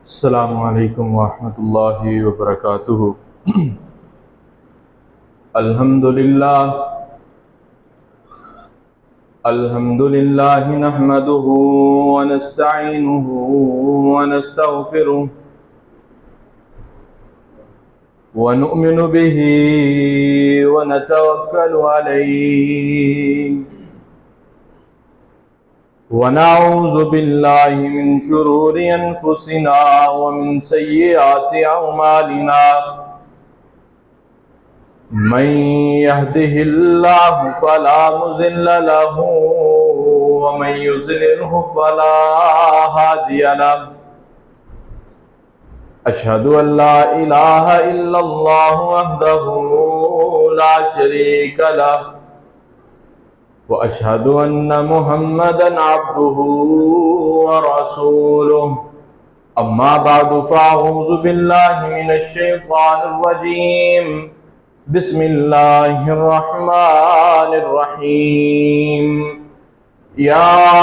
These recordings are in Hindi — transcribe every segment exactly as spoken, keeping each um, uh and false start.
अस्सलामु अलैकुम वरहमतुल्लाहि वबरकातुहु। अल्हम्दुलिल्लाह अल्हम्दुलिल्लाहि नहमदुहु व नस्तईनुहु व नस्तगफिरुह व नु'मिनु बिही व नतवक्कलु अलैहि व नऊज़ु बिल्लाहि मिन शुरूरि अनफुसिना व मिन सय्यिआति अअमालिना। मन यहदिहिल्लाहु फला मुज़िल्ल लहु व मन युज़लिलहु फला हादिय लहु। अशहदु अल्ला इलाहा इल्लल्लाहु वहदहु ला शरीक लहु व अशहदु अन्न मुहम्मदन अब्दुहु व रसूलुहु। अम्मा बअदु फ़अऊज़ु बिल्लाहि मिनश शैतानिर रजीम। बिस्मिल्लाहिर रहमानिर रहीम। या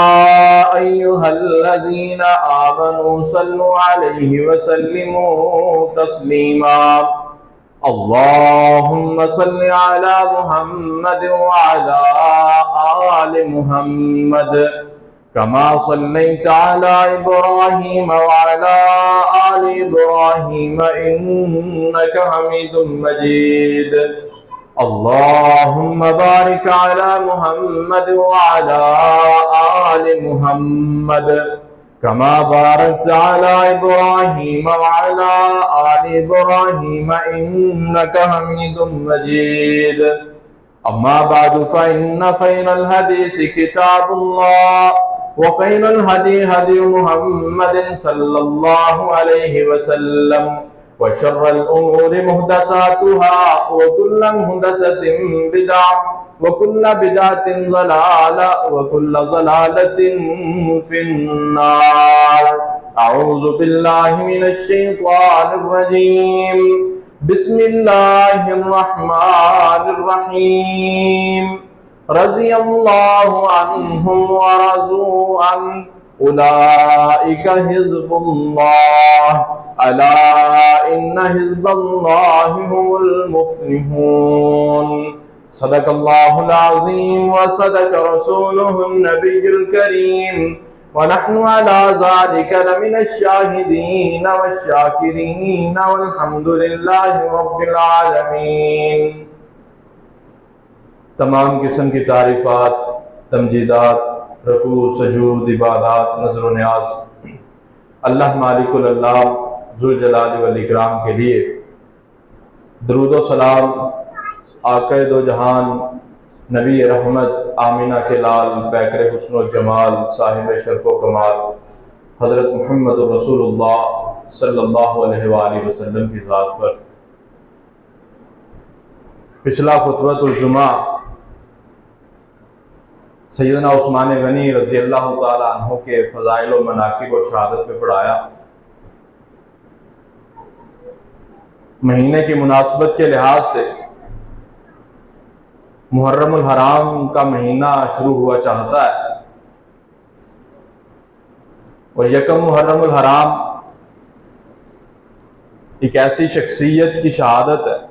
अय्युहल्लज़ीना आमनू सल्लु अलैहि व सल्लिमू तस्लीमा। अल्लाहुम्मा सल्लि अला मुहम्मद व अला आलि मुहम्मद कमा सल्लैता अला इब्राहीम व अला आलि इब्राहीम इन्नका हमीदुम मजीद। अल्लाहुम्मा बारिक अला मुहम्मद व अला आलि मुहम्मद कमा बारकता अला इब्राहीम व अला आलि इब्राहीम इन्नका हमीदुम मजीद। अम्मा बअदु फ़इन्न ख़ैरल हदीस किताबुल्लाह व ख़ैरुल हदी हदी मुहम्मदिन सल्लल्लाहु अलैहि वसल्लम व शर्रल उमूरि मुहदसातुहा व कुल्लु मुहदसतिन बिदअह व कुल्लु बिदअतिन ज़लाला व कुल्लु ज़लालतिन फिन्नार। अऊज़ु बिल्लाहि मिनश शैतानिर रजीम। बिस्मिल्लाहिर रहमानिर रहीम। रज़ियल्लाहु अन्हुम व रज़ू अन्हु उलाइका हिज़्बुल्लाह अला इन्न हिज़्बल्लाहि हुमुल मुफ़्लिहून। सदक़ल्लाहुल अज़ीम व सदक़ रसूलुहुन नबियुल करीम व नहनु अला ज़ालिका लमिनश शाहिदीन वश्शाकिरीन वल्हम्दुलिल्लाहि रब्बिल आलमीन। तमाम किस्म की तारीफ़ात, तमजीदात, रुकू, सजूद, इबादत, नज़र व न्याज़ अल्लाह मालिकुल अल्लाह ज़ुल जलाल वल इकराम के लिए। दरूद व सलाम आक़ा दो जहान नबी रहमत आमिना के लाल बैकर हुस्न व जमाल साहिब शरफ़ व कमाल हज़रत मुहम्मद रसूलुल्लाह सल्लल्लाहु अलैहि वसल्लम की ज़ात पर। पिछला खुतबतुल जुमा सैयदना उस्मान गनी रज़ी अल्लाह ताला अन्हु के फ़ज़ाइल व मनाक़िब और शहादत में पढ़ाया। महीने की मुनासबत के लिहाज से मुहर्रमुल हराम का महीना शुरू हुआ चाहता है और यकम मुहर्रमुल हराम एक ऐसी शख्सियत की शहादत है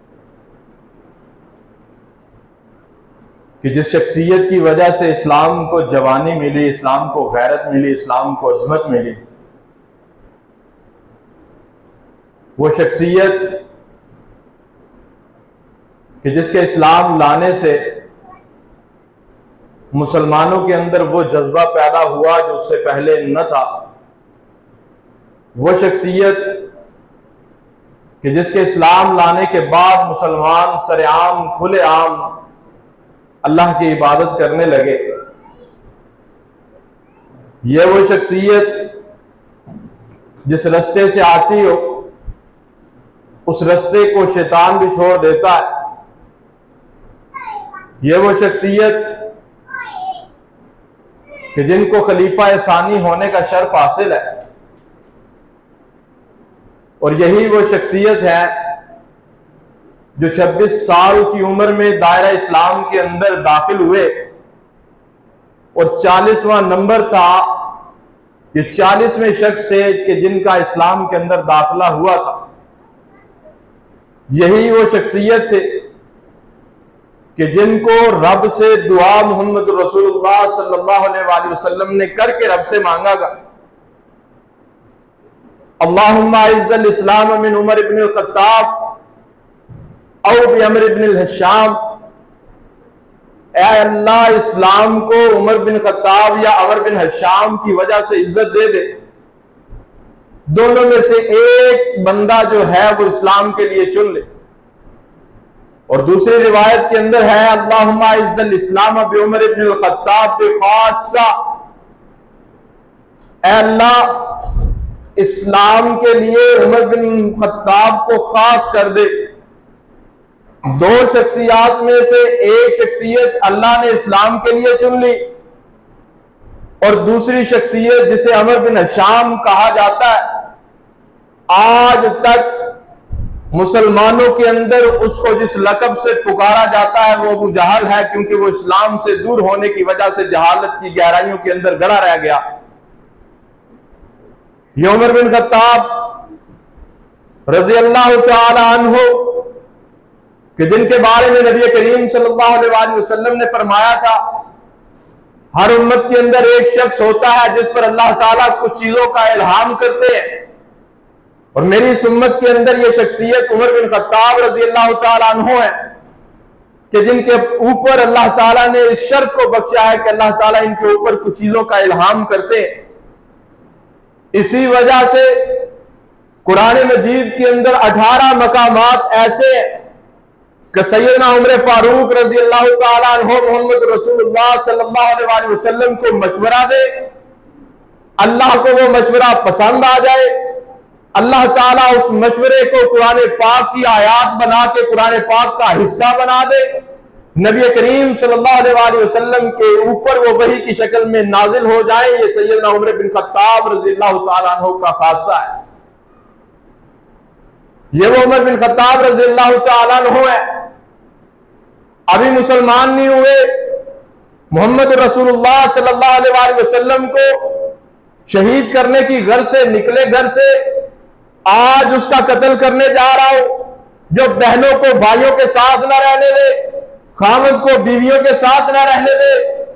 कि जिस शख्सियत की वजह से इस्लाम को जवानी मिली, इस्लाम को गैरत मिली, इस्लाम को अज़मत मिली, वो शख्सियत कि जिसके इस्लाम लाने से मुसलमानों के अंदर वो जज्बा पैदा हुआ जो उससे पहले न था, वो शख्सियत कि जिसके इस्लाम लाने के बाद मुसलमान सरेआम खुलेआम अल्लाह की इबादत करने लगे, ये वो शख्सियत जिस रास्ते से आती हो उस रास्ते को शैतान भी छोड़ देता है। ये वो शख्सियत कि जिनको खलीफा सानी होने का शर्फ हासिल है और यही वो शख्सियत है जो छब्बीस साल की उम्र में दायरा इस्लाम के अंदर दाखिल हुए और चालीसवां नंबर था ये चालीसवें शख्स थे कि जिनका इस्लाम के अंदर दाखिला हुआ था। यही वो शख्सियत थे कि जिनको रब से दुआ मोहम्मद रसूलुल्लाह सल्लल्लाहु अलैहि वसल्लम ने करके रब से मांगा गा, अल्लाहुम्मा इज़्ज़िल इस्लाम मिन उमर इब्न अल-खत्ताब औ बि अमर इब्न अल-हिशाम, ऐ अल्लाह इस्लाम को उमर बिन खत्ताब या अमर बिन हिशाम की वजह से इज्जत दे दे। दोनों में से एक बंदा जो है वो इस्लाम के लिए चुन ले। और दूसरी रिवायत के अंदर है अल्लाहुम्मा इज़्ज़िल इस्लाम बि उमर इब्न अल-खत्ताब बि खासा, ऐ अल्लाह इस्लाम के लिए उमर बिन खत्ताब को खास कर दे। दो शख्सियत में से एक शख्सियत अल्लाह ने इस्लाम के लिए चुन ली और दूसरी शख्सियत जिसे अमर बिन हिशाम कहा जाता है, आज तक मुसलमानों के अंदर उसको जिस लक़ब से पुकारा जाता है वो अबू जहल है, क्योंकि वो इस्लाम से दूर होने की वजह से जहालत की गहराइयों के अंदर गड़ा रह गया। ये उमर बिन खत्ताब रज़ी अल्लाह तआला अन्हु कि जिनके बारे में नबी करीम सल्लल्लाहु अलैहि वसल्लम ने फरमाया था, हर उम्मत के अंदर एक शख्स होता है जिस पर अल्लाह ताला कुछ चीजों का इल्हाम करते हैं, और मेरी इस उम्मत के अंदर यह शख्सियत उमर बिन खत्ताब रज़ी अल्लाह तआला अन्हु है कि जिनके ऊपर अल्लाह ताला ने इस शर्त को बख्शा है कि अल्लाह ताला इनके ऊपर कुछ चीजों का इल्हाम करते हैं। इसी वजह से कुरान मजीद के अंदर अठारह मकामात ऐसे हैं कि सैयदना उमर फारूक रजी अल्लाह तआला अन्हु मोहम्मद रसूलुल्लाह सल्लल्लाहु अलैहि वसल्लम को मशवरा दे, अल्लाह को वो मशवरा पसंद आ जाए, अल्लाह ताला उस मशवरे को कुरान पाक की आयात बना के कुरान पाक का हिस्सा बना दे, नबी करीम सल्लल्लाहु अलैहि वसल्लम के ऊपर वो वही की शक्ल में नाजिल हो जाए। ये सैयदना उमर बिन खत्ताब रजी अल्लाह तआला अन्हु का खासा है। ये वो उमर बिन खत्ताब रजी अल्लाह तआला अन्हु है, अभी मुसलमान नहीं हुए, मोहम्मद रसूलुल्लाह सल्लल्लाहु अलैहि वसल्लम को शहीद करने की घर से निकले, घर से आज उसका कत्ल करने जा रहा हो, जो बहनों को भाइयों के साथ न रहने दे, खामद को बीवियों के साथ न रहने दे,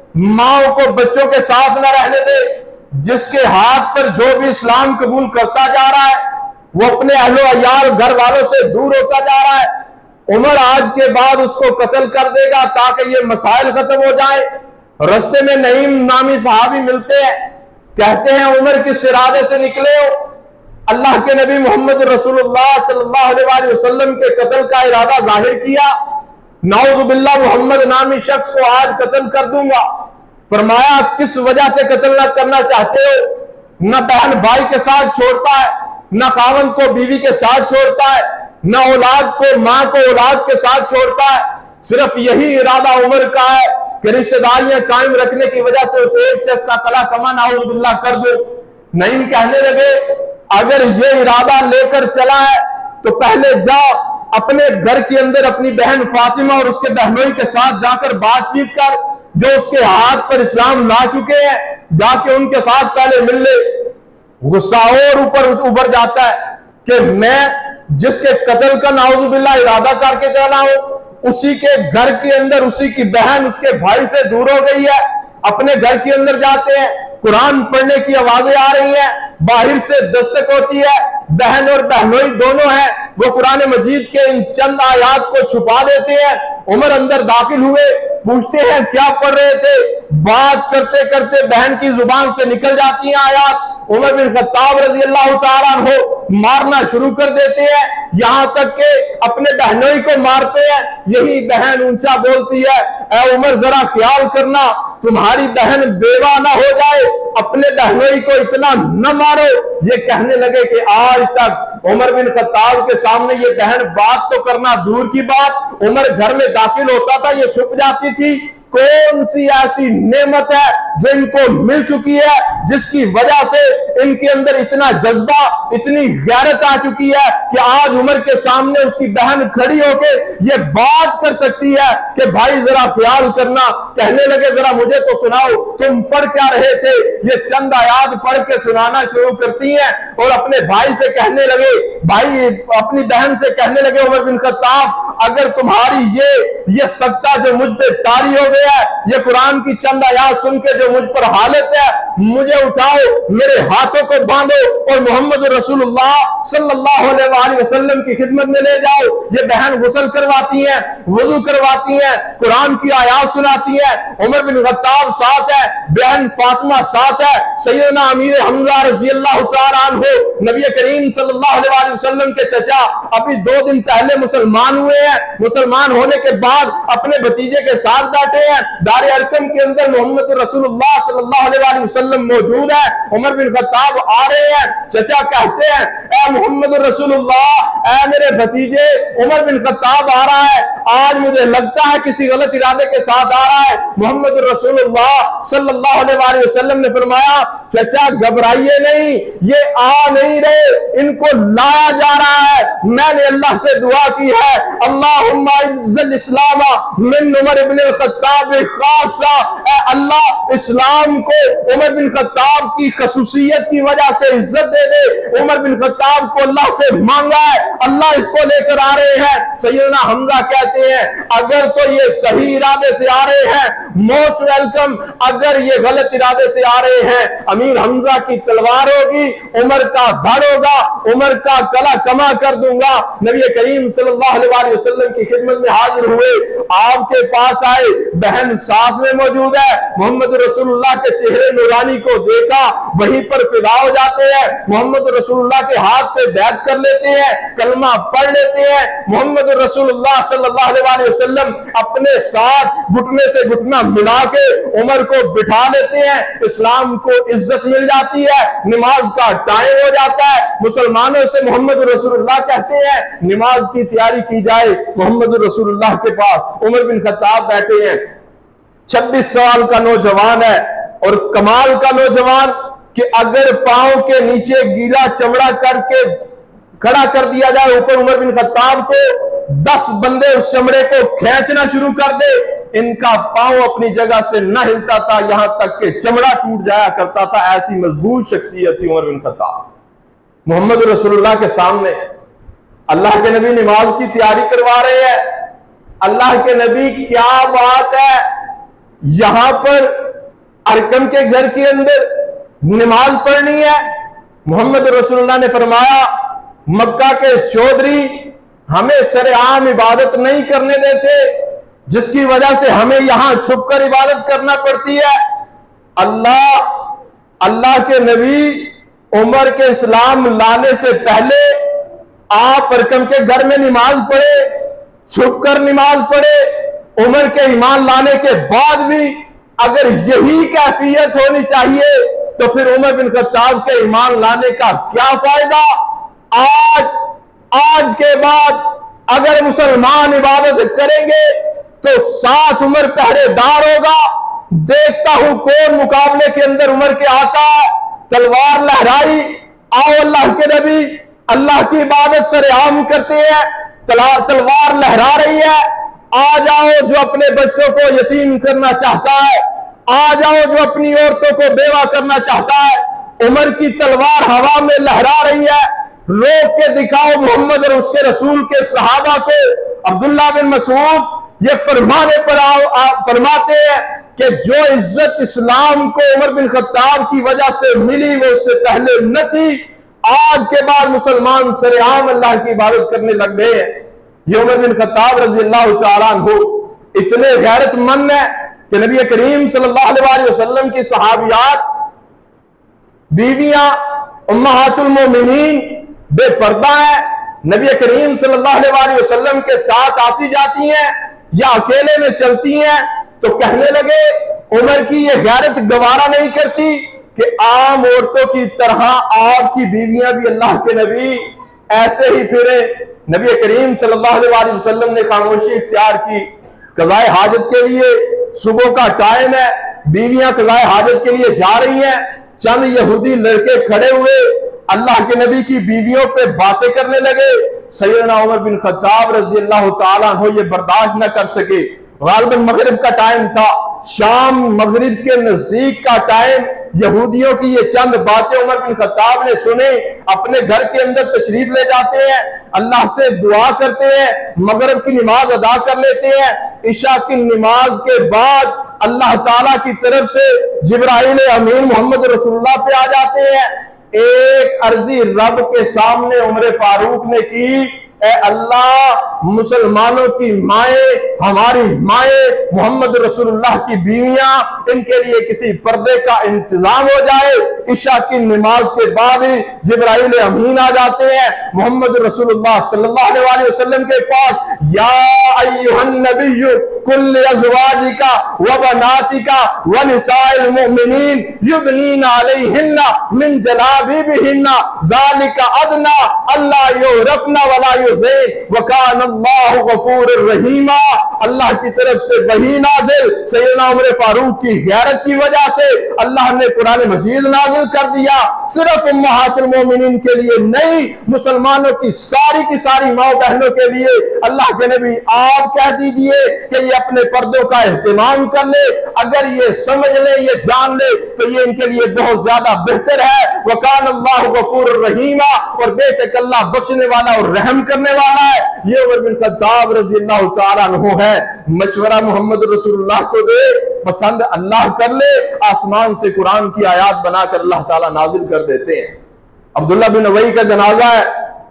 माओ को बच्चों के साथ न रहने दे, जिसके हाथ पर जो भी इस्लाम कबूल करता जा रहा है वो अपने अहलो अयाल घर वालों से दूर होता जा रहा है। उमर आज के बाद उसको कत्ल कर देगा ताकि ये मसाइल खत्म हो जाए। रास्ते में नईम नामी सहाबी मिलते हैं, कहते हैं उमर किस इरादे से निकले हो? अल्लाह के नबी मोहम्मद रसूलुल्लाह सल्लल्लाहु अलैहि वसल्लम के कत्ल का इरादा जाहिर किया, नाउज़ु बिल्लाह मोहम्मद नामी शख्स को आज कत्ल कर दूंगा। फरमाया किस वजह से कत्ल न करना चाहते हो? न बहन भाई के साथ छोड़ता है, न खावन को बीवी के साथ छोड़ता है, न औलाद को मां को औलाद के साथ छोड़ता है। सिर्फ यही इरादा उमर का है कि रिश्तेदारियां कायम रखने की वजह से उसे एक शख्स का कला कमा नाउज़ु बिल्लाह कर दो। नईम कहने लगे अगर ये इरादा लेकर चला है तो पहले जाओ अपने घर के अंदर अपनी बहन फातिमा और उसके बहनोई के साथ जाकर बातचीत कर, जो उसके हाथ पर इस्लाम ला चुके हैं, जाके उनके साथ पहले मिल ले। गुस्सा और ऊपर उभर जाता है कि मैं जिसके कत्ल का नाउज़ु बिल्लाह इरादा करके चला हूं उसी के घर के अंदर उसी की बहन उसके भाई से दूर हो गई है। अपने घर के अंदर जाते हैं, कुरान पढ़ने की आवाजें आ रही हैं, बाहर से दस्तक होती है, बहन और बहनोई दोनों हैं, वो कुरान मजीद के इन चंद आयात को छुपा देते हैं। उमर अंदर दाखिल हुए, पूछते हैं क्या पढ़ रहे थे? बात करते करते बहन की जुबान से निकल जाती है आयात। उमर बिन खत्ताब रजी अल्लाह तआला अन्हु मारना शुरू कर देते हैं, यहां तक के अपने बहनोई को मारते हैं। यही बहन ऊंचा बोलती है, ऐ उमर जरा ख्याल करना तुम्हारी बहन बेवा ना हो जाए, अपने बहनोई को इतना न मारो। ये कहने लगे कि आज तक उमर बिन खत्ताब के सामने ये बहन बात तो करना दूर की बात, उमर घर में दाखिल होता था ये छुप जाती थी, कौन सी ऐसी नेमत है जो इनको मिल चुकी है जिसकी वजह से इनके अंदर इतना जज्बा, इतनी गैरत आ चुकी है कि आज उमर के सामने उसकी बहन खड़ी होकर ये बात कर सकती है कि भाई जरा ख्याल करना। कहने लगे जरा मुझे तो सुनाओ, तुम पढ़ क्या रहे थे? ये चंद आयात पढ़ के सुनाना शुरू करती हैं और अपने भाई से कहने लगे, भाई अपनी बहन से कहने लगे, उमर बिन खत्ताब अगर तुम्हारी ये ये सत्ता जो मुझ पे तारी हो गया है, ये कुरान की चंद आयात सुन के जो मुझ पर हालत है, मुझे उठाओ, मेरे हाथों को बांधो और मोहम्मद रसूलुल्लाह सल्लल्लाहु अलैहि वसल्लम की खिदमत में ले जाओ। ये बहन गुस्ल करवाती है, वुजू करवाती है, कुरान की आयात सुनाती है। उमर बिन खत्ताब साथ है, बहन फातिमा साथ है, सैयदना अमीर हमजा रज़ी अल्लाह तआला अन्हु नबी करीम सल्लल्लाहु अलैहि वसल्लम के चचा अभी दो दिन पहले मुसलमान हुए हैं। मुसलमान होने के बाद अपने भतीजे के साथ बैठे हैं। दार अरकम के अंदर मोहम्मद रसूलुल्लाह सल्लल्लाहु अलैहि वसल्लम मौजूद है। उमर बिन खत्ताब आ रहे हैं, चचा कहते हैं, ए मोहम्मद रसूलुल्लाह, ए मेरे भतीजे, उमर बिन खत्ताब आ रहा है, आज मुझे लगता है किसी गलत इरादे के साथ आ रहा है। मोहम्मद रसूलुल्लाह सल्लल्लाहु अलैहि वसल्लम ने फरमाया, चचा घबराइए नहीं, ये आ नहीं रहे, इनको लाया जा रहा है। मैंने अल्लाह से दुआ की है, अल्लाहुम्मा इज़्ज़िल इस्लाम मिन उमर इब्न खत्ताब खासा, ए अल्लाह इस्लाम को उमर बिन खत्ताब की खसूसियत की वजह से इज्जत दे दे। उमर बिन खत्ताब को अल्लाह से मांगा है, अल्लाह इसको लेकर आ रहे हैं। सैयदना हमजा कहते हैं, अगर तो ये सही इरादे से आ रहे हैं, मोस्ट वेलकम। अगर ये गलत इरादे से आ रहे हैं, अमीर हमजा की तलवार होगी, उमर का धड़ होगा, उमर का गला कमा कर दूंगा। नबी करीम सल्लल्लाहु अलैहि वसल्लम की खिदमत में हाजिर हुए, आपके पास आए, बहन साथ में मौजूद है। मोहम्मद रसूलुल्लाह के चेहरे नूरानी को देखा, वहीं पर फिदा हो जाते हैं। मोहम्मद रसूलुल्लाह के हाथ पे बैत कर लेते हैं, कलमा पढ़ लेते हैं। मोहम्मद रसूलुल्लाह सल्लल्लाहु अलैहि वसल्लम अपने साथ घुटने से घुटना मिला के उमर को बिठा लेते हैं। इस्लाम को इज्जत मिल जाती है, नमाज का टाइम हो जाता है। मुसलमानों से मोहम्मद रसूलुल्लाह कहते हैं, नमाज की तैयारी की जाए। मोहम्मद रसूलुल्लाह के पास उमर बिन खत्ताब बैठे हैं, छब्बीस साल का नौजवान है और कमाल का नौजवान कि अगर पांव के नीचे गीला चमड़ा करके खड़ा कर दिया जाए ऊपर उमर बिन खत्ताब को, दस बंदे उस चमड़े को खींचना शुरू कर दे, इनका पांव अपनी जगह से न हिलता था, यहां तक कि चमड़ा टूट जाया करता था। ऐसी मजबूत शख्सियत थी उमर बिन खत्ताब। मोहम्मद रसूलुल्लाह के सामने अल्लाह के नबी नमाज की तैयारी करवा रहे हैं। अल्लाह के नबी, क्या बात है, यहां पर अरकम के घर के अंदर नमाज पढ़नी है। मोहम्मद रसूलुल्लाह ने फरमाया, मक्का के चौधरी हमें सरेआम इबादत नहीं करने देते, जिसकी वजह से हमें यहां छुपकर इबादत करना पड़ती है। अल्लाह अल्लाह के नबी उमर के इस्लाम लाने से पहले आप अरकम के घर में नमाज पढ़े, छुपकर नमाज पढ़े। उमर के ईमान लाने के बाद भी अगर यही कैफियत होनी चाहिए तो फिर उमर बिन खत्ताब के ईमान लाने का क्या फायदा। आज आज के बाद अगर मुसलमान इबादत करेंगे तो साथ उमर पहरेदार होगा। देखता हूं कौन मुकाबले के अंदर उमर के आता है। तलवार लहराई, आओ अल्लाह के नबी अल्लाह की इबादत सरेआम करते हैं, तलवार लहरा रही है। आ जाओ जो अपने बच्चों को यतीम करना चाहता है, आ जाओ जो अपनी औरतों को बेवा करना चाहता है। उमर की तलवार हवा में लहरा रही है, रोक के दिखाओ मोहम्मद और उसके रसूल के सहाबा को। अब्दुल्ला बिन मसूद ये फरमाने पर आओ आप फरमाते हैं कि जो इज्जत इस्लाम को उमर बिन खत्ताब की वजह से मिली वो उससे पहले न थी। आज के बाद मुसलमान सरेआम अल्लाह की इबादत करने लग गए हैं। ये उमर बिन खत्ताब रज़ी अल्लाह तआला अन्हु इतने गैरतमंद है कि नबी करीम सल्लल्लाहु अलैहि वसल्लम की सहाबियात, बीवियां, उम्महातुल मोमिनीन बेपर्दा है, नबी करीम सल्लल्लाहु अलैहि वसल्लम के साथ आती जाती हैं या अकेले में चलती हैं। तो कहने लगे उमर की ये गैरत गवारा नहीं करती कि आम औरतों की तरह आपकी बीवियां भी अल्लाह के नबी ऐसे ही फिरे। नबी करीम सल्लल्लाहु अलैहि वसल्लम ने खामोशी इख्तियार की, कज़ाए हाजत के लिए सुबह का टाइम है, बीवियां कज़ाए हाजत के लिए जा रही हैं, चंद यहूदी लड़के खड़े हुए अल्लाह के नबी की बीवियों पे बातें करने लगे। सैयदना उमर बिन खत्ताब रजी अल्लाह ताला अन्हु ये बर्दाश्त न कर सके। गालिबन मगरिब का टाइम था, शाम मगरिब के नजदीक का टाइम, यहूदियों की ये चंद बातें उमर बिन खत्ताब ने सुने, अपने घर के अंदर तशरीफ ले जाते हैं, अल्लाह से दुआ करते हैं, मगरिब की नमाज अदा कर लेते हैं। इशा की नमाज के बाद अल्लाह ताला की तरफ से जिब्राइल अमीन मोहम्मद रसूलुल्लाह पे आ जाते हैं। एक अर्जी रब के सामने उमर फारूक ने की, ए अल्लाह, मुसलमानों की माए, हमारी माए, मोहम्मद रसूलुल्लाह की बीवियां, इनके लिए किसी पर्दे का इंतजाम हो जाए। इशा की नमाज के बाद ही जिब्राइल अमीन आ जाते हैं मोहम्मद रसूलुल्लाह सल्लल्लाहु अलैहि वसल्लम के पास। या अय्युहन नबिय्यु कुल अज़वाजिका व बनातिका व निसाइल मुमिनीन युदनीना अलैहिन्ना मिन जलाबिबिहिन्ना ज़ालिका अदना अल्ला युरफना वला युज़ैन व कान अल्लाहु गफूरुर रहीमा। अल्लाह की तरफ से वही नाज़िल, सैयदना उमर फारूक की गैरत की वजह से अल्लाह ने कुरान मजीद नाज़िल कर दिया। सिर्फ उम्महातुल मोमिनीन के लिए नहीं, मुसलमानों की सारी की सारी माँ बहनों के लिए। अल्लाह के नबी आप कह दीजिए कि ये अपने पर्दों का एहतमाम कर ले, अगर ये समझ ले, ये जान ले, तो ये इनके लिए बहुत ज्यादा बेहतर है। वकान अल्लाह गफूरुर रहीमा, और बेशक अल्लाह बख्शने वाला और रहम करने वाला है। ये उमर बिन खत्ताब रज़ी अल्लाह तआला अन्हु है। मशवरा मोहम्मद रसूलुल्लाह को दे, पसंद अल्लाह कर ले, आसमान से कुरान की आयात बनाकर अल्लाह ताला नाजिल कर देते हैं। अब्दुल्ला बिन उबई का जनाजा है,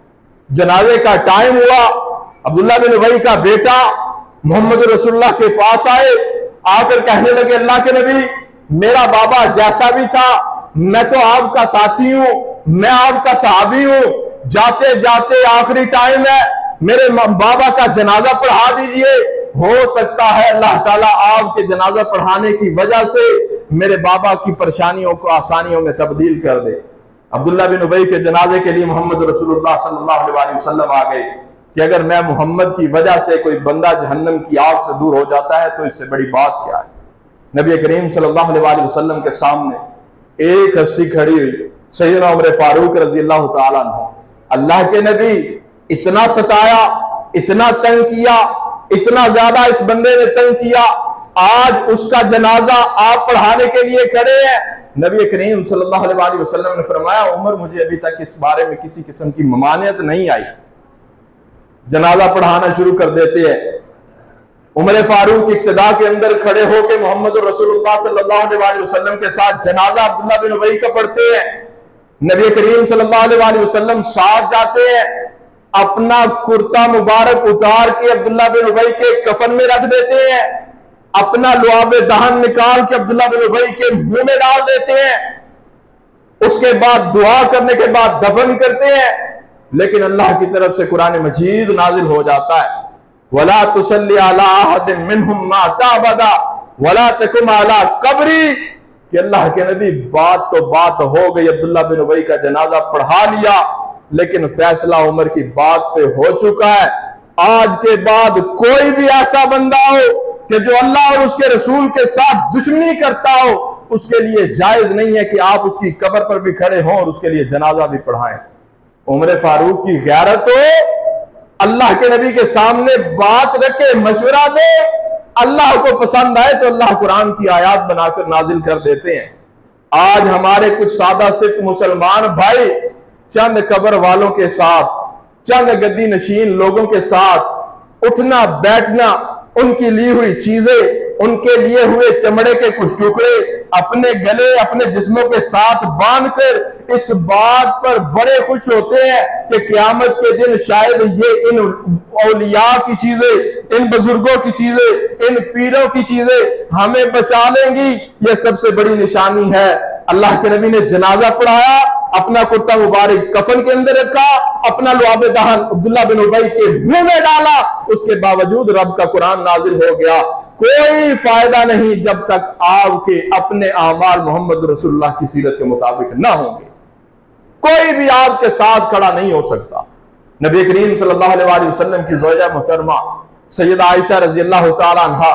जनाजे का टाइम हुआ, अब्दुल्ला बिन उबई का बेटा मोहम्मद रसूलुल्लाह के पास आए, आकर कहने लगे अल्लाह के नबी, मेरा बाबा जैसा भी था, मैं तो आपका साथी हूं, मैं आपका सहाबी हूं, जाते जाते आखिरी टाइम है, मेरे बाबा का जनाजा पढ़ा दीजिए। हो सकता है अल्लाह ताला आपके जनाजा पढ़ाने की वजह से मेरे बाबा की परेशानियों को आसानियों में तब्दील कर दे। अब्दुल्ला बिन उबई के जनाजे के लिए मोहम्मद रसूलुल्लाह सल्लल्लाहु अलैहि वसल्लम आ गए कि अगर मैं मोहम्मद की वजह से कोई बंदा जहन्नम की आग से दूर हो जाता है तो इससे बड़ी बात क्या है। नबी करीम सल्लल्लाहु अलैहि वसल्लम के सामने एक हस्ती खड़ी हुई, सैयदना उमर फारूक रज़ी अल्लाह तआला अन्हु। अल्लाह के नबी, इतना सताया, इतना तंग किया, इतना ज्यादा इस बंदे ने तंग किया, आज उसका जनाजा आप पढ़ाने के लिए खड़े हैं। नबी करीम सल्लल्लाहु अलैहि वसल्लम ने फरमाया, उमर, मुझे अभी तक इस बारे में किसी किस्म की ममानियत नहीं आई। जनाजा पढ़ाना शुरू कर देते हैं। उमर फारूक इक्तदा के अंदर खड़े होकर मोहम्मद रसूलुल्लाह सल्लल्लाहु अलैहि वसल्लम के साथ जनाजा अब्दुल्ला बिन उबई का पढ़ते हैं। नबी करीम सल्लल्लाहु अलैहि वसल्लम साथ जाते हैं, अपना कुर्ता मुबारक उतार के अब्दुल्ला बिन उबई के कफन में रख देते हैं, अपना लुआबे दहन निकाल के अब्दुल्ला बिन उबई के मुंह में डाल देते हैं, उसके बाद दुआ करने के बाद दफन करते हैं। लेकिन अल्लाह की तरफ से कुरान मजीद नाजिल हो जाता है, वला तुसल्ली अला अहदिन मिनहुम माता अबदा वला तकुम अला कब्री, कि अल्लाह के नबी बात तो बात हो गई, अब्दुल्ला बिन उबई का जनाजा पढ़ा लिया, लेकिन फैसला उमर की बात पे हो चुका है। आज के बाद कोई भी ऐसा बंदा हो कि जो अल्लाह और उसके रसूल के साथ दुश्मनी करता हो, उसके लिए जायज नहीं है कि आप उसकी कब्र पर भी खड़े हों और उसके लिए जनाजा भी पढ़ाएं। उमर फारूक की गैरत हो, अल्लाह के नबी के सामने बात रखे, मशवरा दे, अल्लाह को पसंद आए तो अल्लाह कुरान की आयात बनाकर नाजिल कर देते हैं। आज हमारे कुछ सादा सिर्फ मुसलमान भाई चंद कब्र वालों के साथ, चंद गद्दी नशीन लोगों के साथ उठना बैठना, उनकी ली हुई चीजें, उनके लिए हुए चमड़े के कुछ टुकड़े अपने गले अपने जिस्मों के साथ बांधकर इस बात पर बड़े खुश होते हैं कि क़यामत के दिन शायद ये इन औलिया की चीजें, इन बुजुर्गों की चीजें, इन पीरों की चीजें हमें बचा लेंगी। ये सबसे बड़ी निशानी है। अल्लाह के नबी ने जनाजा पढ़ाया, अपना कुर्ता मुबारक कफन के अंदर रखा, अपना लुआबे दहन अब्दुल्ला बिन उबई के मुंह में डाला, उसके बावजूद रब का कुरान नाजिल हो गया। कोई फायदा नहीं जब तक आपके अपने आमाल मोहम्मद रसूलुल्लाह की सीरत के मुताबिक ना होंगे। कोई भी आपके साथ खड़ा नहीं हो सकता। नबी करीम सल्लल्लाहु अलैहि वसल्लम की ज़ौजा मोहतरमा सैयदा आयशा रज़ी अल्लाह तआला अन्हा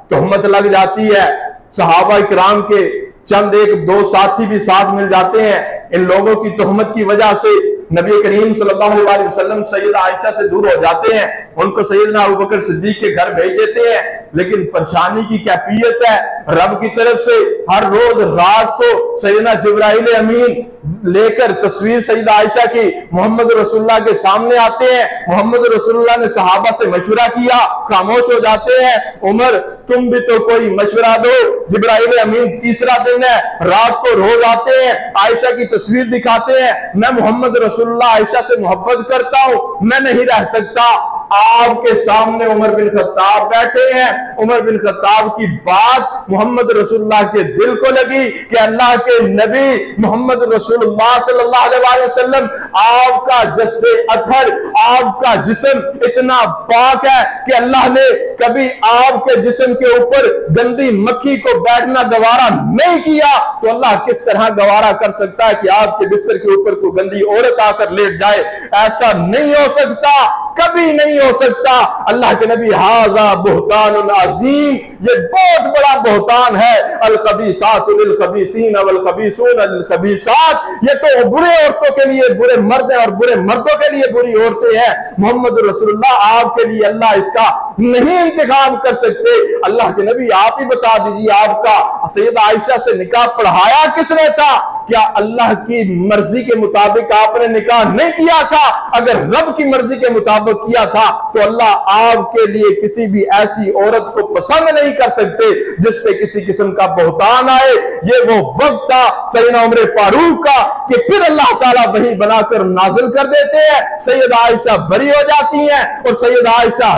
तोहमत लग जाती है। सहाबा इकराम के चंद एक दो साथी भी साथ मिल जाते हैं। इन लोगों की तोहमत की वजह से नबी करीम सल्लल्लाहु अलैहि वसल्लम सैयदा आयशा से दूर हो जाते हैं, उनको सैयदना अबू बकर सिद्दीक के घर भेज देते हैं। लेकिन परेशानी की कैफियत है, रब की तरफ से हर रोज रात को सैयदना जिब्राइल अमीन लेकर तस्वीर सैयदा आयशा की मोहम्मद रसूलुल्लाह के सामने आते हैं। मोहम्मद रसूलुल्लाह ने सहाबा से मशवरा किया, खामोश हो जाते हैं। उमर तुम भी तो कोई मशवरा दो। जिब्राइल अमीन तीसरा दिन है, रात को रोज आते हैं, आयशा की तस्वीर दिखाते हैं। मैं मोहम्मद रसूलुल्लाह आयशा से मोहब्बत करता हूं, मैं नहीं रह सकता। आपके सामने उमर बिन खत्ताब बैठे हैं। उमर बिन खत्ताब की बात मोहम्मद रसूलुल्लाह के दिल को लगी कि अल्लाह के नबी मोहम्मद रसूलुल्लाह सल्लल्लाहु अलैहि वसल्लम, आपका जस्दे अतहर, आपका जिस्म इतना पाक है कि अल्लाह ने कभी आपके जिस्म के ऊपर गंदी मक्खी को बैठना गवारा नहीं किया, तो अल्लाह किस तरह गवारा कर सकता है कि आपके बिस्तर के ऊपर कोई गंदी औरत आकर लेट जाए? ऐसा नहीं हो सकता, कभी नहीं हो सकता। अल्लाह के नबी, हाजा बुहतान अजीम, ये बहुत बड़ा बुहतान है। अल खबीसात लिल खबीसीन वल खबीसून लिल खबीसात, ये तो बुरे औरतों के लिए बुरे मर्द हैं और बुरे मर्दों के लिए बुरी औरतें हैं। मोहम्मद रसूलुल्लाह आपके लिए अल्लाह इसका नहीं इंतखाब कर सकते। अल्लाह के नबी आप ही बता दीजिए, आपका सैयदा आयशा से निकाह पढ़ाया किसने था? क्या अल्लाह की मर्जी के मुताबिक आपने निकाह नहीं किया था? अगर रब की मर्जी के मुताबिक किया था तो अल्लाह आपके लिए किसी भी ऐसी औरत को पसंद नहीं कर सकते जिस पे किसी किस्म का बहुतान आए। ये वो वक्त था सैयदना उमर फारूक का कि फिर अल्लाह ताला वही बनाकर नाजिल कर देते हैं। सैयदा आयशा बरी हो जाती हैं और सैयदा आयशा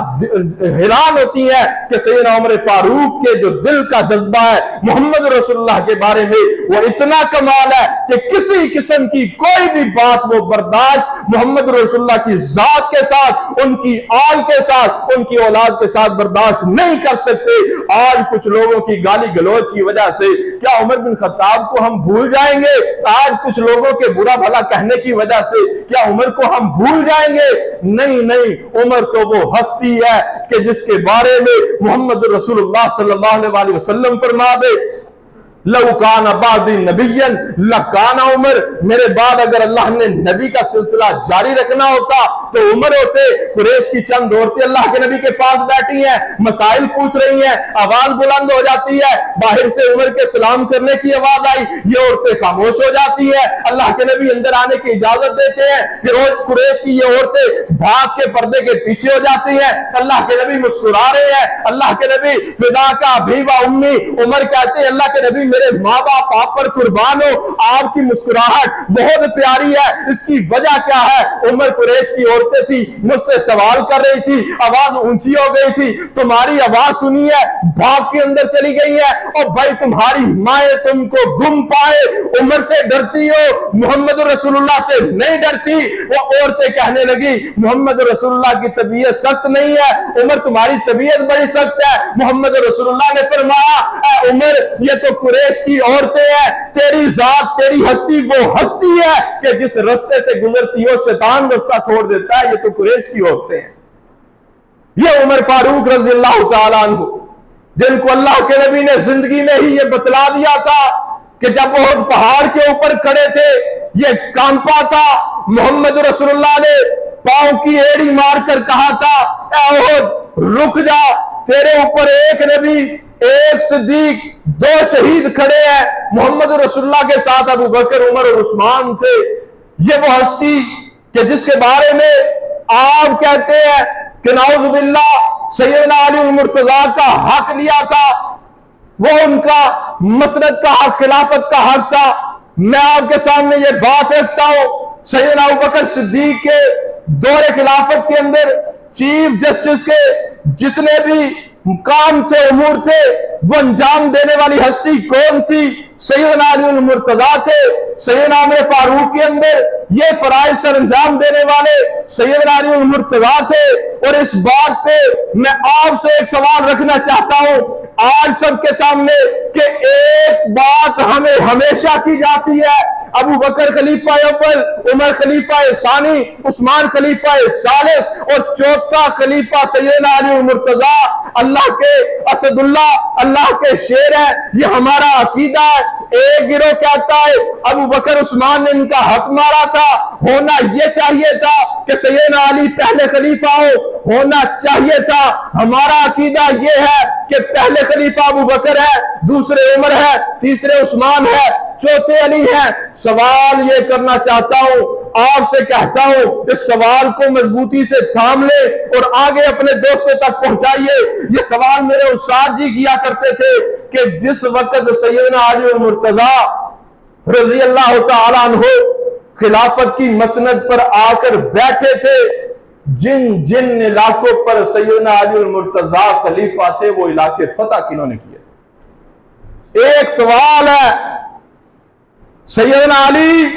हैरान होती हैं कि सैयदना उमर फारूक के जो दिल का जज्बा है मोहम्मद रसूलुल्लाह के बारे में वो इतना कमाल है कि किसी किस्म की कोई भी बात वो बर्दाश्त मोहम्मद रसूलुल्लाह की जात के साथ, उनकी आल के साथ, उनकी औलाद के साथ बर्दाश्त नहीं कर सकते। आज कुछ लोगों की गाली गलौज की वजह से क्या उमर बिन खत्ताब को हम भूल जाएंगे? आज कुछ लोगों के बुरा भला कहने की वजह से क्या उमर को हम भूल जाएंगे? नहीं नहीं, उमर तो वो हस्ती है कि जिसके बारे में मोहम्मद रसूलुल्लाह सल्लल्लाहु अलैहि वसल्लम फरमा दे, लौकान अबादी नबियन लकाना उमर, मेरे बाद अगर अल्लाह ने नबी का सिलसिला जारी रखना होता तो उमर होते। कुरैश की चंद औरतें अल्लाह के नबी के पास बैठी हैं, मसाइल पूछ रही हैं, आवाज बुलंद हो जाती है, बाहर से उमर के सलाम करने की आवाज आई, ये औरतें खामोश हो जाती हैं। अल्लाह के नबी अंदर आने की इजाजत देते हैं, फिर कुरैश की ये औरतें भाग के पर्दे के पीछे हो जाती हैं। अल्लाह के नबी मुस्कुरा रहे हैं, अल्लाह के नबी फिदा का अभी व उम्मी, उमर कहते हैं अल्लाह के नबी मेरे माँ बाप आप पर कुर्बान हो, आपकी मुस्कुराहट बहुत प्यारी है, इसकी वजह क्या है? उमर कुरैश की औरतें थी, मुझसे सवाल कर रही थी, आवाज ऊंची हो गई थी, तुम्हारी आवाज सुनी है, भाग के अंदर चली गई है, और भाई तुम्हारी माए तुमको गुम पाए, उमर से डरती हो, मोहम्मद रसूलुल्लाह से नहीं डरती। वो औरतें कहने लगी मोहम्मद रसूलुल्लाह की तबीयत सख्त नहीं है, उमर तुम्हारी तबीयत बड़ी सख्त है। मोहम्मद रसूलुल्लाह ने फरमाया, उमर ये तो कुरैश की औरतें हैं, तेरी जात तेरी हस्ती वो हस्ती है कि जिस रास्ते से गुजरती हो शैतान रास्ता छोड़ देता है, ये तो कुरैश की औरतें हैं। ये उमर फारूक रज़ी अल्लाह तआला अन्हु, जिनको अल्लाह के नबी ने जिंदगी में ही ये बतला दिया था कि जब वो पहाड़ के ऊपर खड़े थे ये कांपा था, मोहम्मद रसूलुल्लाह ने पांव की एड़ी मारकर कहा था, ऐ ओहद रुक जा, तेरे ऊपर एक नबी एक सिद्दीक दो शहीद खड़े हैं। मोहम्मद रसूलुल्लाह के साथ अबू बकर उमर और उस्मान थे। ये वो हस्ती कि जिसके बारे में आप कहते हैं कि नाउज़ बिल्लाह सैयदना अली मुर्तजा का हक लिया था, वो उनका मसनद का हक, खिलाफत का हक था। मैं आपके सामने ये बात रखता हूं, सैयदना अबू बकर सिद्दीक के दौरे खिलाफत के अंदर चीफ जस्टिस के जितने भी काम थे, उमूर थे, वो अंजाम देने वाली हस्ती कौन थी? सैयदना अली मुर्तजा थे। सैयदना उमर फारूक के अंदर ये फराइज सर अंजाम देने वाले सैयदना अली मुर्तजा थे। और इस बात पे मैं आपसे एक सवाल रखना चाहता हूं आज सबके सामने कि एक बात हमें हमेशा की जाती है, अबू बकर खलीफा अव्वल, उमर खलीफा सानी, उस्मान खलीफा सालिस और चौथा खलीफा सैयदना अली मुर्तजा। अल्लाह के असदुल्ला, अल्लाह के शेर है, ये हमारा अकीदा है। एक गिरोह कहता है अबू बकर उस्मान ने इनका हक मारा था, होना यह चाहिए था कि सैयदना अली पहले खलीफा हो, होना चाहिए था। हमारा अकीदा यह है कि पहले खलीफा अबू बकर है, दूसरे उमर है, तीसरे उस्मान है, चौथे अली है। सवाल ये करना चाहता हूं, आपसे कहता हूं, इस सवाल को मजबूती से थाम ले और आगे अपने दोस्तों तक पहुंचाइए। ये सवाल मेरे उस्ताद जी किया करते थे कि जिस वक्त सैयदना अली मुर्तजा रजी अल्लाह तआला अन्हु खिलाफत की मसनद पर आकर बैठे थे, जिन जिन इलाकों पर सैयदना अली मुर्तजा खलीफा थे वो इलाके फतह किन्होंने किए? एक सवाल है, सैयदना अली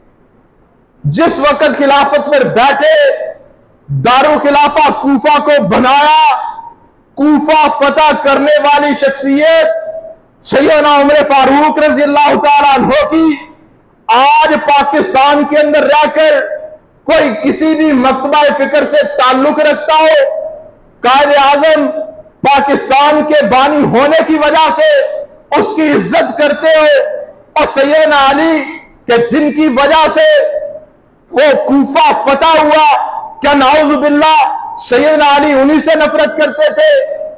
जिस वक्त खिलाफत पर बैठे, दारुल खिलाफा कूफा को बनाया, कूफा फतह करने वाली शख्सियत सैयदना उमर फारूक रज़ी अल्लाह तआला अन्हु की। आज पाकिस्तान के अंदर रहकर कोई किसी भी मकतबा फिक्र से ताल्लुक रखता हो, कायदे आजम पाकिस्तान के बानी होने की वजह से उसकी इज्जत करते हो, और सैयदना अली के जिनकी वजह से वो कूफा फतह हुआ, क्या नाउज़ बिल्लाह सैयदना अली उन्हीं से नफरत करते थे?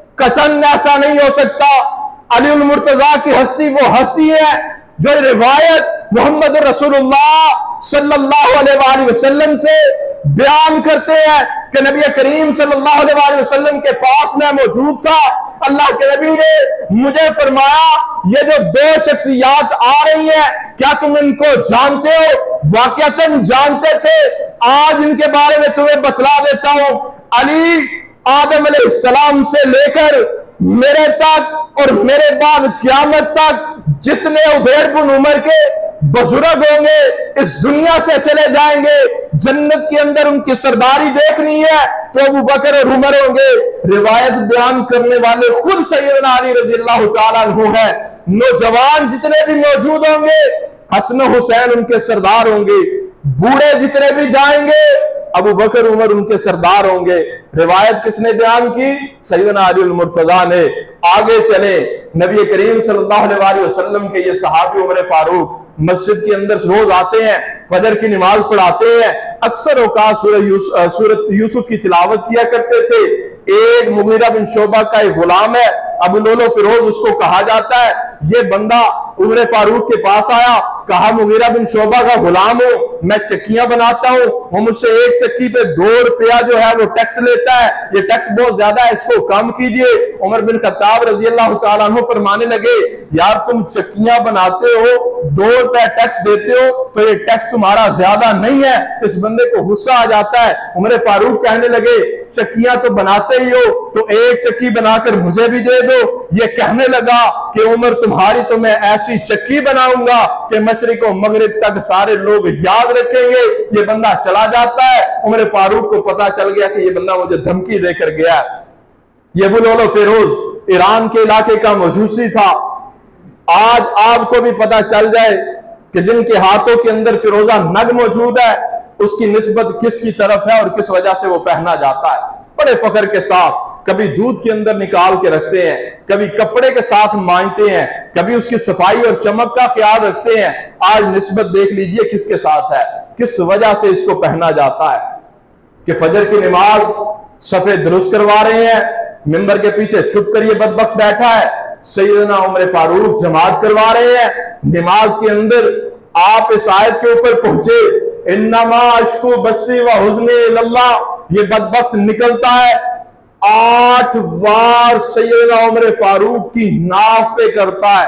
कतन ऐसा नहीं हो सकता। अली मुर्तजा की हस्ती वो हस्ती है जो रिवायत मोहम्मद रसूलुल्लाह सल्लल्लाहु अलैहि वसल्लम से बयान करते हैं कि नबी करीम सल्लल्लाहु अलैहि वसल्लम के पास मैं मौजूद था। अल्लाह के नबी ने मुझे फरमाया, ये जो दो शख्सियात आ रही हैं, क्या तुम इनको जानते हो? वाकयातन जानते थे, आज इनके बारे में तुम्हें बतला देता हूं। अली आदम अलैहिस्सलाम से लेकर मेरे तक और मेरे बाद क़यामत तक जितने उबैर बिन उमर के बुजुर्ग होंगे इस दुनिया से चले जाएंगे, जन्नत के अंदर उनकी सरदारी देखनी है तो अबू बकर और उमर होंगे। रिवायत बयान करने वाले खुद सैयदना अली रज़ी अल्लाह तआला अन्हु है। नौजवान जितने भी मौजूद होंगे हसन हुसैन उनके सरदार होंगे, बूढ़े जितने भी जाएंगे अबू बकर उमर उनके सरदार होंगे। रिवायत किसने बयान की? सैयदना अली मुर्तजा ने। आगे चले, नबी करीम सल्लल्लाहु अलैहि वसल्लम के ये सहाबी उमर फारूक मस्जिद के अंदर रोज आते हैं, फजर की नमाज पढ़ाते हैं, अक्सर औकात सूरह यूसुफ सूरत यूसुफ की तिलावत किया करते थे। एक मुगीरा बिन शोबा का एक गुलाम है, अबू लोलो फिरोज उसको कहा जाता है। ये बंदा उमर फारूक के पास आया, कहा मुगीरा बिन शोबा का गुलाम हो, मैं चक्कियां बनाता हूं, वो मुझसे एक चक्की पे दो रुपया जो है वो टैक्स लेता है, ये टैक्स बहुत ज्यादा है, इसको कम कीजिए। उमर बिन खत्ताब रजी अल्लाह तआला अन्हु फरमाने लगे, यार तुम चक्कियां बनाते हो, दो रुपया टैक्स देते हो, तो ये टैक्स तुम्हारा ज्यादा नहीं है। इस बंदे को गुस्सा आ जाता है। उमर फारूक कहने लगे, चक्कियां तो बनाते ही हो, तो एक चक्की बनाकर मुझे भी दे दो। ये कहने लगा कि उमर तुम्हारी तो मैं ऐसी चक्की बनाऊंगा कि मशरिक और मगरिब तक सारे लोग याद रखेंगे। ये बंदा चला जाता है। उमर फारूक को पता चल गया कि ये बंदा मुझे धमकी देकर गया। ये अबू लोलो फिरोज ईरान के इलाके का मजूसी था। आज आपको भी पता चल जाए कि जिनके हाथों के अंदर फिरोजा नग मौजूद है उसकी निस्बत किसकी तरफ है और किस वजह से वो पहना जाता है। बड़े फख्र के साथ कभी दूध के अंदर निकाल के रखते हैं, कभी कपड़े के साथ मांजते हैं, कभी उसकी सफाई और चमक का ख्याल रखते हैं। आज निस्बत देख लीजिए किसके साथ है, किस वजह से इसको पहना जाता है कि फजर की नमाज सफे दुरुस्त करवा रहे हैं, मिंबर के पीछे छुप कर ये बदबख्त बैठा है, सैयदना उमर फारूक जमात करवा रहे हैं। नमाज के अंदर आप इस आयत के ऊपर पहुंचे, इन्नमा अश्कु बस्सी व हुज़्नी इलल्लाह, ये बदबख्त निकलता है। आठ बार सैयदना उमर फारूक की नाफ पे करता है।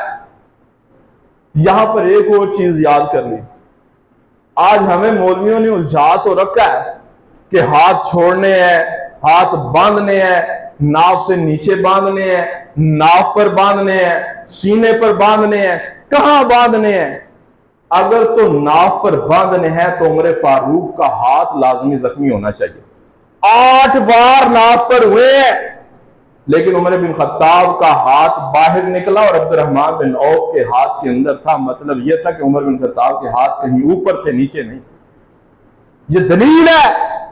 यहां पर एक और चीज याद कर लीजिए, आज हमें मौलवियों ने उलझा तो रखा है कि हाथ छोड़ने हैं, हाथ बांधने हैं, नाव से नीचे बांधने हैं, नाव पर बांधने हैं, सीने पर बांधने हैं। कहां बांधने हैं? अगर तो नाव पर बांधने हैं तो उमर फारूक का हाथ लाजमी जख्मी होना चाहिए। आठ बार नाव पर हुए हैं, लेकिन उमर बिन खत्ताब का हाथ बाहर निकला और अब्दुर्रहमान बिन औफ के हाथ के अंदर था। मतलब यह था कि उमर बिन खत्ताब के हाथ कहीं ऊपर थे, नीचे नहीं। यह दलील है।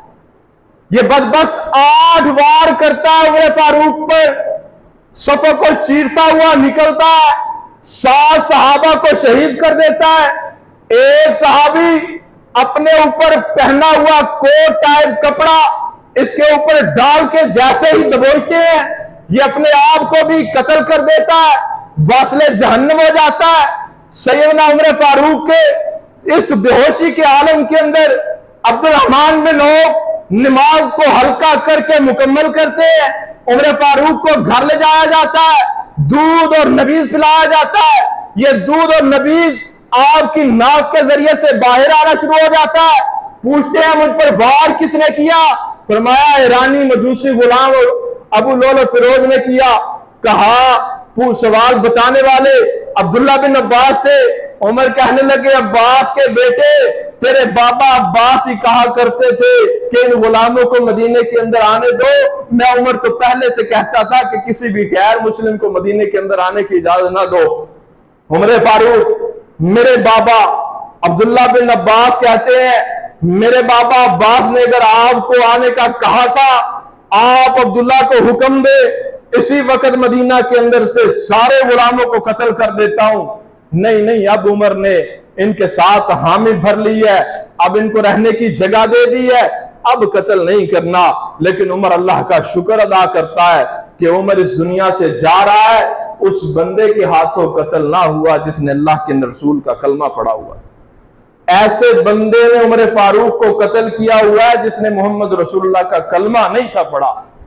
यह बदबख्त आठ वार करता है उमर फारूक पर, सफर को चीरता हुआ निकलता है, सात सहाबा को शहीद कर देता है। एक सहाबी अपने ऊपर पहना हुआ कोट टाइप कपड़ा इसके ऊपर डाल के जैसे ही दबोचते हैं, ये अपने आप को भी कत्ल कर देता है, वासले जहन्नम हो जाता है। सैयदना उमर फारूक के इस बेहोशी के आलम के अंदर अब्दुर्रहमान बिन औफ नमाज को हल्का करके मुकम्मल करते हैं। उमर फारूक को घर ले जाया जाता है, दूध और नबीज पिलाया जाता है। यह दूध और नबीज आपकी नाक के जरिए से बाहर आना शुरू हो जाता है। पूछते हैं मुझ पर वार किसने किया? फरमाया ईरानी मजूसी गुलाम अबू लोल फिरोज ने किया। कहा पूछ सवाल बताने वाले अब्दुल्ला बिन अब्बास से। उमर कहने लगे अब्बास के बेटे, तेरे बाबा अब्बास ही कहा करते थे कि इन गुलामों को मदीने के अंदर आने दो। मैं उमर तो पहले से कहता था कि किसी भी गैर मुस्लिम को मदीने के अंदर आने की इजाजत ना दो। उमर फारूक, मेरे बाबा अब्दुल्ला बिन अब्बास कहते हैं, मेरे बाबा अब्बास ने अगर आपको आने का कहा था, आप अब्दुल्ला को हुक्म दे, इसी वक्त मदीना के अंदर से सारे गुलामों को कत्ल कर देता हूं। नहीं नहीं, अब उमर ने इनके साथ हामी भर ली है, अब इनको रहने की जगह दे दी है, अब कत्ल नहीं करना। लेकिन उमर अल्लाह का शुक्र अदा करता है कि उमर इस दुनिया से जा रहा है, उस बंदे के हाथों कत्ल ना हुआ जिसने अल्लाह के रसूल का कलमा पढ़ा हुआ। ऐसे बंदे ने उमर फारूक को कत्ल किया हुआ है जिसने मोहम्मद रसूलुल्लाह का कलमा नहीं था पढ़ा।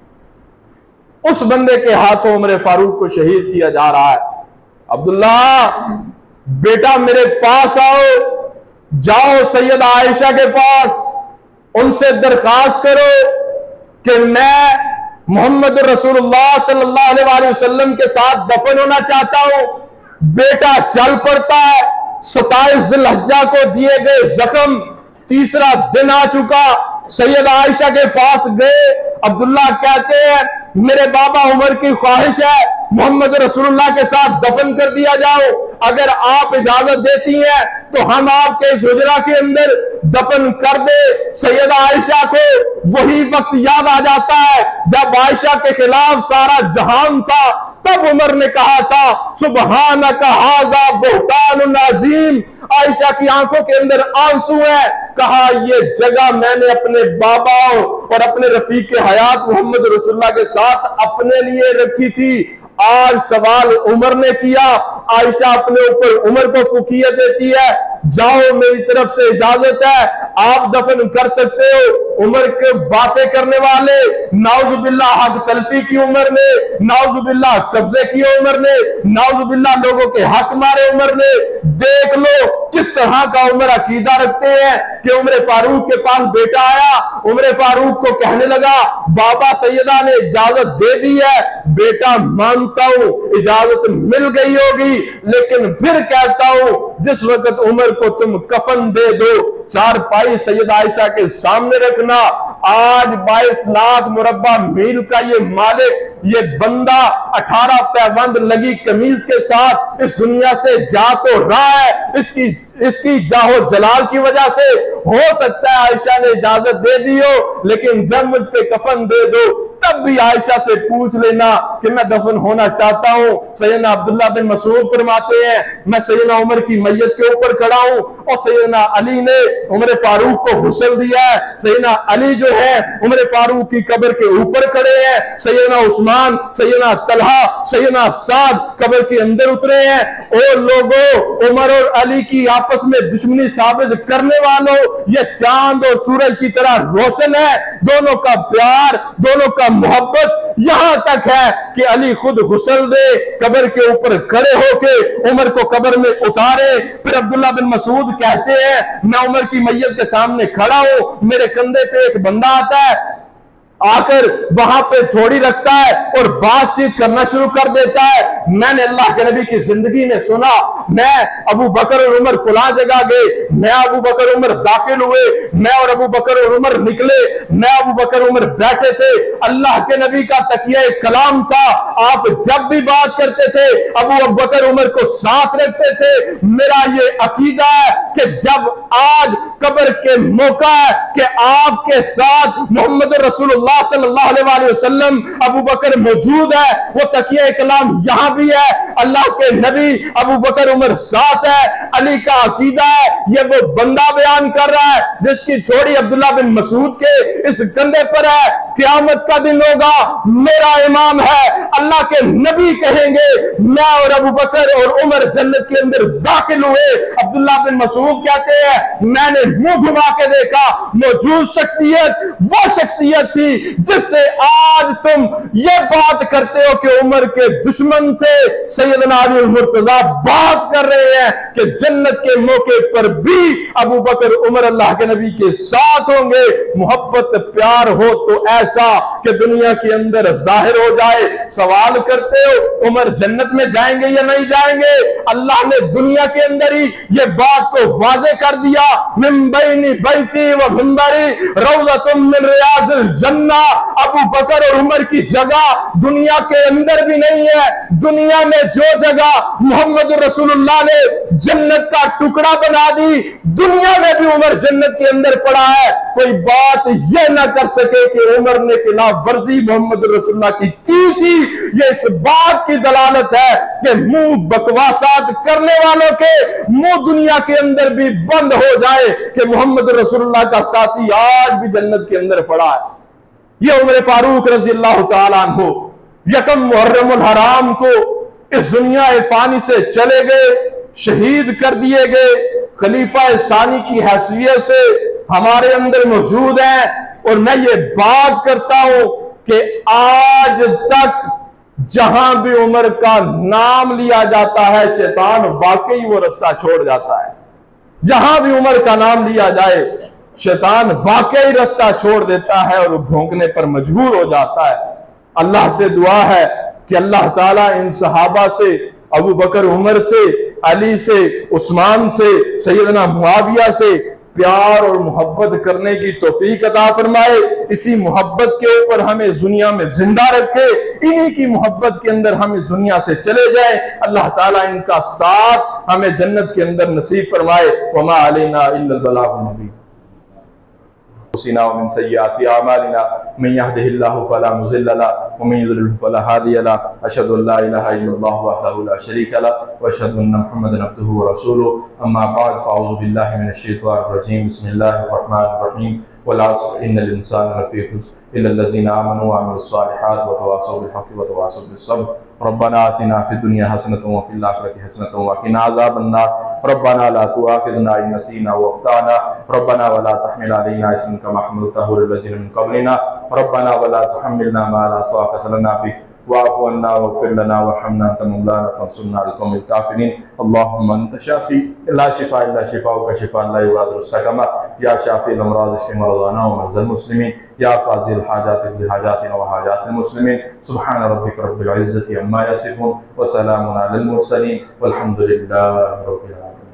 उस बंदे के हाथों उमर फारूक को शहीद किया जा रहा है। अब्दुल्ला बेटा मेरे पास आओ, जाओ सैयदा आयशा के पास, उनसे दरखास्त करो कि मैं मोहम्मद रसूलुल्लाह सल्लल्लाहु अलैहि वसल्लम के साथ दफन होना चाहता हूं। बेटा चल पड़ता है। सताईस जिलहज्जा को दिए गए जख्म, तीसरा दिन आ चुका। सैयदा आयशा के पास गए। अब्दुल्ला कहते हैं मेरे बाबा उमर की ख्वाहिश है मोहम्मद रसूलुल्लाह के साथ दफन कर दिया जाओ। अगर आप इजाजत देती हैं तो हम आपके इस हुजरा के अंदर दफन कर दे। सैयदा आयशा को वही वक्त याद आ जाता है जब आयशा के खिलाफ सारा जहान था। तब उमर ने कहा था सुबहानका हाज़ा बुहतानुन अज़ीम। आयशा की आंखों के अंदर आंसू है। कहा ये जगह मैंने अपने बाबा और अपने रफीक हयात मोहम्मद रसूलुल्लाह के साथ अपने लिए रखी थी। आज सवाल उमर ने किया। आयशा अपने ऊपर उमर को फुकियत देती है, जाओ मेरी तरफ से इजाजत है, आप दफन कर सकते हो। उमर के बातें करने वाले नाउजुबिल्लाह हक तलफी की उमर ने, नाउजुबिल्लाह कब्जे किए उमर ने, नाउजुबिल्लाह लोगों के हक मारे उमर ने। देख लो किस तरह का उमर अकीदा रखते हैं कि उमर फारूक के पास बेटा आया। उमर फारूक को कहने लगा बाबा सैयदा ने इजाजत दे दी है, बेटा मानता हूं इजाजत मिल गई होगी, लेकिन फिर कहता हूं जिस वक्त उमर को तुम कफन दे दो, चार पाई सैयदा आयशा के सामने रखना। आज बाईस लाख मुरब्बा मील का ये मालिक, ये बंदा अठारह पैबंद लगी कमीज के साथ इस दुनिया से जा तो रहा है। इसकी इसकी जाहो जलाल की वजह से हो सकता है आयशा ने इजाजत दे दी हो, लेकिन जब मुझ पे कफन दे दो तब भी आयशा से पूछ लेना कि मैं दफन होना चाहता हूं। सैयदना अब्दुल्ला बिन मसूद फरमाते हैं मैं सैयदना उमर की मैयत के ऊपर खड़ा हूं और सैयदना अली ने उमर फारूक को गुस्ल दिया है। सैयदना अली जो है उमर फारूक की कब्र के ऊपर खड़े हैं। सैयदना उस्मान, सैयदना तलहा, सैयदना साद कब्र के अंदर उतरे हैं। ओ लोगों, उमर और अली की आपस में दुश्मनी साबित करने वालों, यह चांद और सूरज की तरह रोशन है। दोनों का प्यार, दोनों का मोहब्बत यहां तक है कि अली खुद गुस्ल दे, कब्र के ऊपर खड़े होके उमर को कब्र में उतारे। फिर अब्दुल्ला बिन मसूद कहते हैं मैं उमर की मैयत के सामने खड़ा हूं, मेरे कंधे पे एक बंदा आता है, आकर वहां पे थोड़ी रखता है और बातचीत करना शुरू कर देता है। मैंने अल्लाह के नबी की जिंदगी में सुना, मैं अबू बकर और उमर फुला जगह गए, मैं अबू बकर उमर दाखिल हुए, मैं और अबू बकर और उमर निकले, मैं अबू बकर उमर बैठे थे। अल्लाह के नबी का तकिया कलाम था, आप जब भी बात करते थे अबू बकर उमर को साथ रखते थे। मेरा ये अकीदा है कि जब आज कब्र के मौका है कि आपके साथ मोहम्मद रसूलुल्लाह सल्लल्लाहु अलैहि वसल्लम अबू बकर मौजूद है, वो तकिया कलाम यहां भी है, अल्लाह के नबी अबू बकर उमर साथ है। अली का अकीदा है, ये वो बंदा बयान कर रहा है जिसकी जोड़ी अब्दुल्ला बिन मसूद के इस कंधे पर है। क़यामत का दिन होगा, मेरा इमाम है, अल्लाह के नबी कहेंगे मैं और अबू बकर और उमर जन्नत के अंदर दाखिल हुए। अब्दुल्ला बिन मसूद कहते हैं मैंने मुंह घुमा के देखा, मौजूद शख्सियत वो शख्सियत थी जिससे आज तुम ये बात करते हो कि उमर के दुश्मन थे सैयदना अली मुर्तजा, बात कर रहे हैं कि जन्नत के मौके पर भी अबू बकर उमर अल्लाह के नबी के साथ होंगे। मोहब्बत प्यार हो तो ऐसा कि दुनिया के अंदर जाहिर हो जाए। सवाल करते हो उमर जन्नत में जाएंगे या नहीं जाएंगे? अल्लाह ने दुनिया के अंदर ही ये बात को वाजे कर दिया, मिंबैनी बैती व मिंबरी रौज़तुम मिन रियाज़िल जन्ना। अबू बकर और उमर की जगह दुनिया के अंदर भी नहीं है। दुनिया में जो जगह मोहम्मद रसूलुल्लाह ने जन्नत का टुकड़ा बना दी, दुनिया में भी उमर जन्नत के अंदर पड़ा है। कोई बात यह ना कर सके कि उमर ने खिलाफ वर्जी मोहम्मद रसूलुल्लाह की की थी। ये इस बात की दलालत है कि मुंह बकवासात करने वालों के मुंह दुनिया के अंदर भी बंद हो जाए कि मोहम्मद रसूलुल्लाह का साथी आज भी जन्नत के अंदर पड़ा है। ये उमर फारूक रज़ी अल्लाह तआला अन्हु यकम मुहर्रमुल हराम को इस दुनिया फानी से चले गए, शहीद कर दिए गए। खलीफा सानी की हैसियत से हमारे अंदर मौजूद है। और मैं ये बात करता हूं कि आज तक जहां भी उमर का नाम लिया जाता है शैतान वाकई वो रास्ता छोड़ जाता है। जहां भी उमर का नाम लिया जाए शैतान वाकई रास्ता छोड़ देता है और भौंकने पर मजबूर हो जाता है। अल्लाह से दुआ है कि अल्लाह ताला इन सहाबा से, अबू बकर उमर से, अली से, उस्मान से, सैयदना मुआविया से प्यार और मोहब्बत करने की तौफीक अता फरमाए। इसी मोहब्बत के ऊपर हमें इस दुनिया में जिंदा रखे, इन्हीं की मोहब्बत के अंदर हम इस दुनिया से चले जाएं। अल्लाह ताला इनका साथ हमें जन्नत के अंदर नसीब फरमाए। वमा अलैना इल्लल बलागुल मुबीन। मिन सय्यिआति अमालिना मन यहदिहिल्लाहु फला मुज़िल्ल लहु व मन युद्लिल फला हादिय लहु अशहदु अल्ला इलाहा इल्लल्लाह वहदहु ला शरीका लहु व अशहदु अन्ना मुहम्मदन अब्दुहु व रसूलुहु। अम्मा बाद फ़अऊज़ु बिल्लाहि मिनश शैतानिर रजीम। बिस्मिल्लाहिर रहमानिर रहीम। वल अस्र इन्नल इंसाना लफ़ी खुस्र इल्लल्लज़ीना आमनू व अमिलुस सालिहात व तवासौ बिल हक़्क़ि व तवासौ बिस सब्र। रब्बना आतिना फ़िद दुनिया हसनतन व फ़िल आखिरति हसनतन व क़िना अज़ाबन नार। रब्बना ला तुआख़िज़ना इन नसीना व अख़्ताना। रब्बना वला तहमिल अलैना इस्रन कमा हमलतहु अलज़ीना मिन क़ब्लिना। रब्बना वला तुहम्मिलना मा ला ताक़त लना बिहि वाफ़ु अन्ना वग़फ़िर लना वरहमना अन्ता मौलाना फ़ंसुरना अलल क़ौमिल काफ़िरीन। अल्लाहुम्मा अन्ता शाफ़ी ला शिफ़ा इल्ला शिफ़ाउका शिफ़ाअन ला युग़ादिरु सक़मा। या शाफ़िअल अमराज़ इश्फ़ि मरज़ाना व मरज़ल मुस्लिमीन। या क़ाज़ियल हाजाति इक़्ज़ि हाजातिना व हाजातिल मुस्लिमीन। सुब्हान रब्बिका रब्बिल इज़्ज़ति अम्मा यसिफ़ून व सलामुन अलल मुरसलीन वल्हम्दुलिल्लाहि रब्बिल आलमीन।